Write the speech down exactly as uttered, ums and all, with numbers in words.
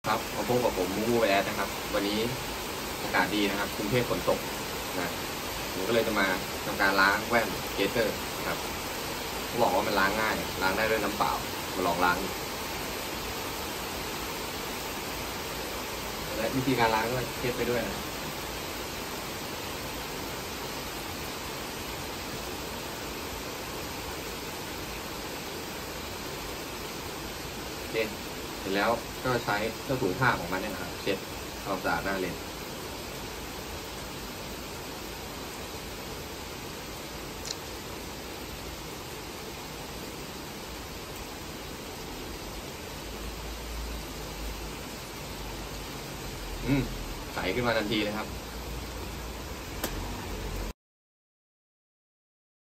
ครับมาพบกับผมมูมูแอดนะครับวันนี้อากาศดีนะครับกรุงเทพฝนตกนะผมก็เลยจะมาทำการล้างแว่นเกเตอร์ครับเขาบอกว่ามันล้างง่ายล้างได้ด้วยน้ำเปล่ามาลองล้างและวิธีการล้างก็เช็ดไปด้วยนะโอเคเสร็จแล้วก็ใช้เจ้าถุงผ้าของมันเนี่ยนะครับเช็ดความสะอาดหน้าเลนส์อืมใสขึ้นมาทันทีเลยครับ